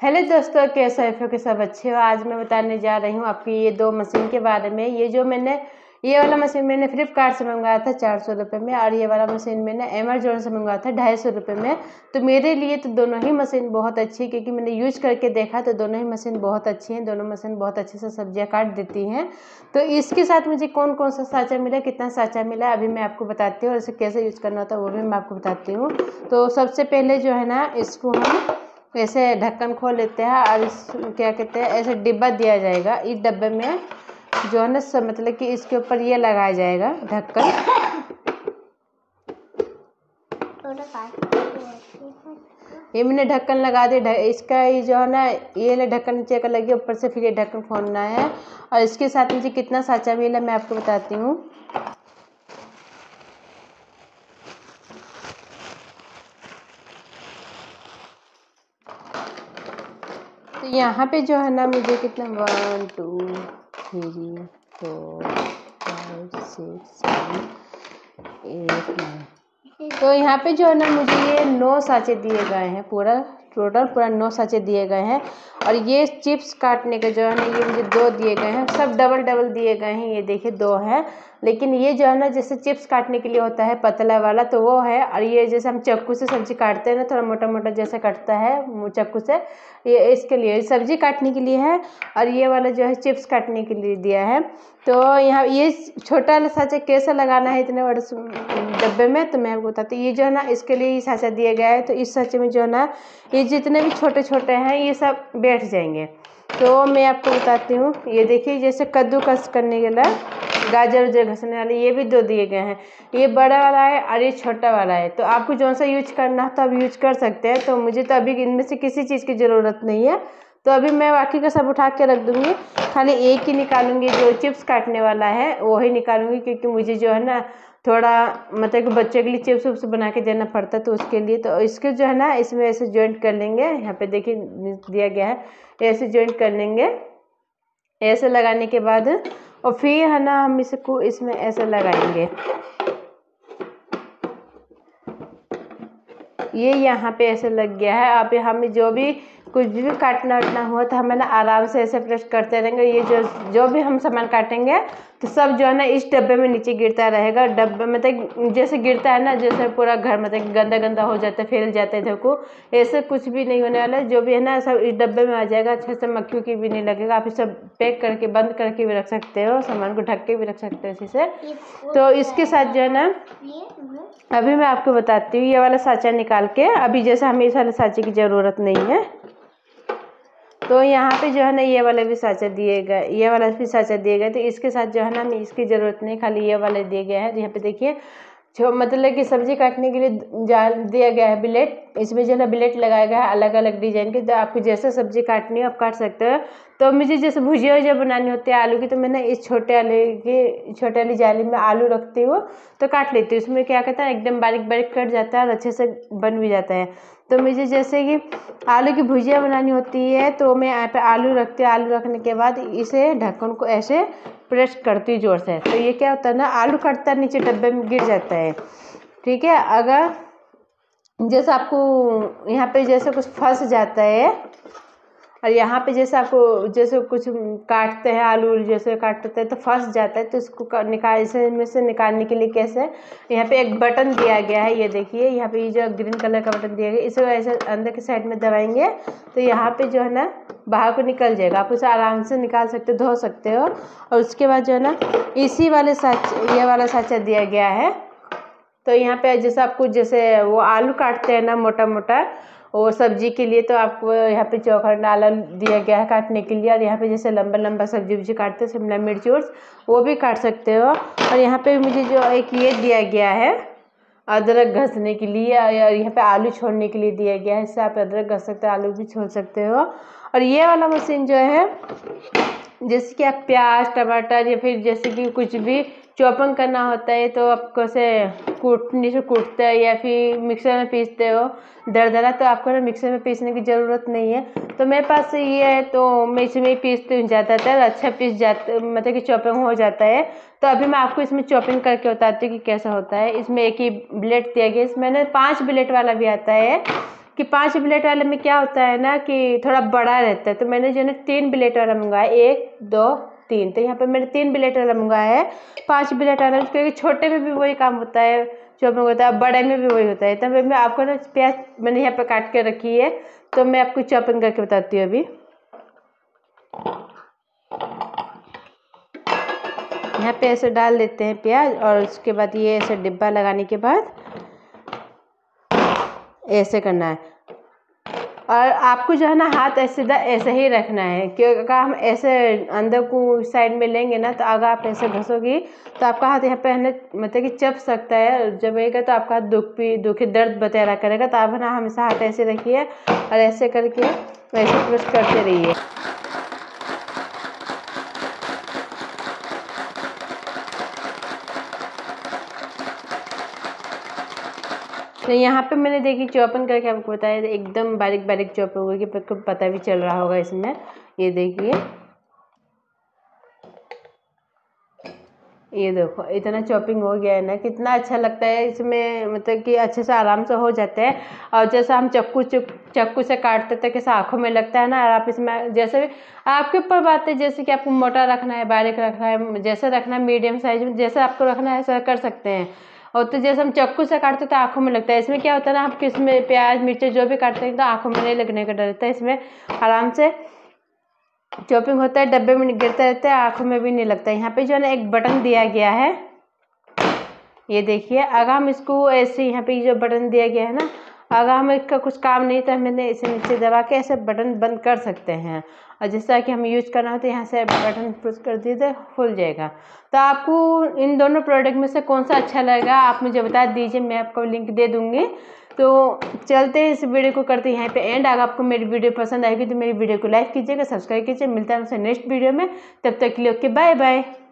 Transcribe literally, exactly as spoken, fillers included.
Hello दोस्तों, कैसे हो कि सब अच्छे हो। आज मैं बताने जा रही हूँ आपकी ये दो मशीन के बारे में। ये जो मैंने ये वाला मशीन मैंने फ्लिपकार्ट से मंगवाया था चार सौ रुपये में, और ये वाला मशीन मैंने अमेजोन से मंगवाया था ढाई सौ रुपये में। तो मेरे लिए तो दोनों ही मशीन बहुत अच्छी है, क्योंकि मैंने यूज करके देखा तो दोनों ही मशीन बहुत अच्छी हैं। दोनों मशीन बहुत अच्छे से सब्जियाँ काट देती हैं। तो इसके साथ मुझे कौन कौन सा साँचा मिला, कितना साँचा मिला, अभी मैं आपको बताती हूँ। और इसे कैसे यूज करना होता है वो भी मैं आपको बताती हूँ। तो सबसे पहले जो है ना, इसको हम ऐसे ढक्कन खोल लेते हैं, और इस क्या कहते हैं ऐसे डिब्बा दिया जाएगा। इस डब्बे में जो है ना सब मतलब कि इसके ऊपर ये लगाया जाएगा ढक्कन। ये मैंने ढक्कन लगा दिया। इसका ये जो है ना ये ढक्कन नीचे का लगे, ऊपर से फिर ये ढक्कन खोलना है। और इसके साथ मुझे कितना साँचा मिला मैं आपको बताती हूँ। तो यहाँ पे जो है ना मुझे कितना one two three four five six seven eight nine, तो यहाँ पे जो है ना मुझे ये नौ साँचे दिए गए हैं। पूरा टोटल पूरा नौ साँचे दिए गए हैं। और ये चिप्स काटने के जो है ना ये मुझे दो दिए गए हैं। सब डबल डबल दिए गए हैं। ये देखिए दो है, लेकिन ये जो है ना जैसे चिप्स काटने के लिए होता है पतला वाला, तो वो है। और ये जैसे हम चाकू से सब्जी काटते हैं ना, थोड़ा मोटा मोटा जैसे कटता है चाकू से, ये इसके लिए सब्जी काटने के लिए है। और ये वाला जो है चिप्स काटने के लिए दिया है। तो यहाँ ये छोटा वाला साँचा कैसे लगाना है इतने बड़े डब्बे में, तो मैं आपको बताती हूँ। ये जो है ना इसके लिए ये साँचा दिया गया है। तो इस साँचे में जो है ना ये जितने भी छोटे छोटे हैं ये सब बैठ जाएंगे। तो मैं आपको बताती हूँ। ये देखिए जैसे कद्दूकस करने के लिए गाजर उजर घसने वाले ये भी दो दिए गए हैं। ये बड़ा वाला है और ये छोटा वाला है। तो आपको जो सा यूज करना है तो आप यूज कर सकते हैं। तो मुझे तो अभी इनमें से किसी चीज़ की ज़रूरत नहीं है, तो अभी मैं बाकी का सब उठा के रख दूँगी। खाली एक ही निकालूंगी जो चिप्स काटने वाला है वो ही निकालूंगी, क्योंकि मुझे जो है ना थोड़ा मतलब कि बच्चे के लिए चिप्स उप्स बना के देना पड़ता है, तो उसके लिए। तो इसके जो है ना इसमें ऐसे जॉइंट कर लेंगे। यहाँ पे देखिए दिया गया है, ऐसे जॉइंट कर लेंगे। ऐसे लगाने के बाद और फिर है ना हम इसको इसमें ऐसे लगाएंगे। ये यहाँ पे ऐसे लग गया है। आप हमें जो भी कुछ भी काटना वाटना हुआ तो हमें ना आराम से ऐसे प्रेस करते रहेंगे। ये जो जो भी हम सामान काटेंगे तो सब जो है ना इस डब्बे में नीचे गिरता रहेगा। डब्बे मतलब जैसे गिरता है ना, जैसे पूरा घर मतलब गंदा गंदा हो जाता है, फैल जाता है। देखो ऐसे कुछ भी नहीं होने वाला है। जो भी है ना सब इस डब्बे में आ जाएगा। अच्छे से मक्खी की भी नहीं लगेगा। आप इसे पैक करके बंद करके भी रख सकते हो, सामान को ढक के भी रख सकते हो इसी से। तो इसके साथ जो है ना अभी मैं आपको बताती हूँ। ये वाला साँचा निकाल के, अभी जैसे हमें इस वाले साँचे की ज़रूरत नहीं है, तो यहाँ पे जो है ना ये वाला भी साँचा दिए गए, ये वाला भी साँचा दिए गए। तो इसके साथ जो है ना हमें इसकी ज़रूरत नहीं, खाली ये वाले दिए गए हैं। यहाँ पे देखिए जो मतलब कि सब्जी काटने के लिए जाल दिया गया है ब्लेड। इसमें जो है ना ब्लेड लगाया गया है अलग अलग डिजाइन के। तो आपको जैसे सब्जी काटनी हो आप काट सकते हो। तो मुझे जैसे भुजिया वुजिया बनानी होती है आलू की, तो मैं ना इस छोटे वाले की छोटे वाली जाली में आलू रखती हूँ तो काट लेती हूँ। इसमें क्या कहता है एकदम बारीक बारीक कट जाता है और अच्छे से बन भी जाता है। तो मुझे जैसे कि आलू की भुजिया बनानी होती है तो मैं यहाँ पे आलू रखती हूँ। आलू रखने के बाद इसे ढक्कन को ऐसे प्रेस करती हूँ जोर से। तो ये क्या होता है ना आलू कटता है नीचे डब्बे में गिर जाता है। ठीक है, अगर जैसे आपको यहाँ पे जैसे कुछ फंस जाता है और यहाँ पे जैसे आपको जैसे कुछ काटते हैं आलू जैसे काटते हैं तो फंस जाता है, तो इसको निकाल इसे में से निकालने के लिए कैसे, यहाँ पे एक बटन दिया गया है। ये देखिए यहाँ पे ये जो ग्रीन कलर का बटन दिया गया है, इसे ऐसे अंदर के साइड में दबाएंगे तो यहाँ पे जो है ना बाहर को निकल जाएगा। आप उसे आराम से निकाल सकते हो, धो सकते हो। और उसके बाद जो है ना इसी वाले साँचे ये वाला साँचा दिया गया है। तो यहाँ पे जैसे आपको जैसे वो आलू काटते हैं ना मोटा मोटा और सब्जी के लिए, तो आपको यहाँ पे चौखट नाला दिया गया है काटने के लिए। और यहाँ पे जैसे लंबा लंबा सब्जी वब्जी काटते हैं शिमला मिर्च उर्च वो भी काट सकते हो। और यहाँ पे मुझे जो एक ये दिया गया है अदरक घसने के लिए, और यहाँ पे आलू छोड़ने के लिए दिया गया है। इससे आप अदरक घस सकते हो, आलू भी छोड़ सकते हो। और ये वाला मशीन जो है जैसे कि आप प्याज टमाटर या फिर जैसे कि कुछ भी चॉपिंग करना होता है तो आपको से कूटने से कूटते हैं या फिर मिक्सर में पीसते हो दरदरा, तो आपको ना मिक्सर में पीसने की ज़रूरत नहीं है। तो मेरे पास ये है तो मैं इसमें ही पीसती हूँ ज़्यादातर, अच्छा पीस जाता मतलब कि चॉपिंग हो जाता है। तो अभी मैं आपको इसमें चॉपिंग करके बताती हूँ कि कैसा होता है। इसमें एक ही ब्लेड दिया गया, इसमें ना पाँच ब्लेड वाला भी आता है। कि पाँच ब्लेड वाले में क्या होता है ना कि थोड़ा बड़ा रहता है, तो मैंने जो है ना तीन ब्लेड वाला मंगवाया, एक दो तीन। तो यहाँ पे मैंने तीन ब्लेड वाला मंगवाया है, पाँच ब्लेड वाला, क्योंकि छोटे में भी वही काम होता है चॉपिंग होता है, बड़े में भी वही होता है। तब मैं आपको ना प्याज मैंने यहाँ पे काट के रखी है, तो मैं आपको चॉपिंग करके बताती हूँ। अभी यहाँ पे ऐसे डाल देते हैं प्याज, और उसके बाद ये ऐसे डिब्बा लगाने के बाद ऐसे करना है। और आपको जो है ना हाथ ऐसे सीधा ऐसे ही रखना है, क्योंकि अगर हम ऐसे अंदर को साइड में लेंगे ना, तो अगर आप ऐसे घसोगी तो आपका हाथ यहाँ पे है ना मतलब कि चप सकता है, जबेगा तो आपका हाथ दुख भी दुखी दर्द बतेरा करेगा। तो आप है ना हमेशा हाथ ऐसे रखिए और ऐसे करके ऐसे प्रेस करते रहिए। तो यहाँ पे मैंने देखी चॉपिंग करके आपको बताया, एकदम बारीक बारीक चॉप होगी, आपको पता भी चल रहा होगा इसमें। ये देखिए, ये देखो इतना चॉपिंग हो गया है ना, कितना अच्छा लगता है इसमें, मतलब कि अच्छे से आराम से हो जाते हैं। और जैसा हम चक्कू चक्कू से काटते थे कैसे आँखों में लगता है ना, और आप इसमें जैसे भी आपके ऊपर बात है, जैसे कि आपको मोटा रखना है, बारीक रखना है, जैसे रखना है, मीडियम साइज में जैसे आपको रखना है ऐसा कर सकते हैं। और तो जैसे हम चक्कू से काटते तो आँखों में लगता है, इसमें क्या होता है ना, आप किसमें प्याज मिर्ची जो भी काटते हैं तो आँखों में नहीं लगने का डर रहता है। इसमें आराम से चॉपिंग होता है, डब्बे में गिरता रहता है, आँखों में भी नहीं लगता है। यहाँ पे जो है ना एक बटन दिया गया है, ये देखिए। अगर हम इसको ऐसे यहाँ पे जो बटन दिया गया है ना, अगर हम इसका कुछ काम नहीं तो हम इसे नीचे दबा के ऐसे बटन बंद कर सकते हैं। और जिस तरह कि हम यूज करना हो तो यहाँ से बटन प्रेस कर दिए तो खुल जाएगा। तो आपको इन दोनों प्रोडक्ट में से कौन सा अच्छा लगेगा आप मुझे बता दीजिए, मैं आपको लिंक दे दूँगी। तो चलते हैं इस वीडियो को करते हैं यहाँ पे एंड। अगर आपको मेरी वीडियो पसंद आएगी तो मेरी वीडियो को लाइक कीजिएगा, सब्सक्राइब कीजिए। मिलता है हमसे नेक्स्ट वीडियो में, तब तक के लिए ओके बाय बाय।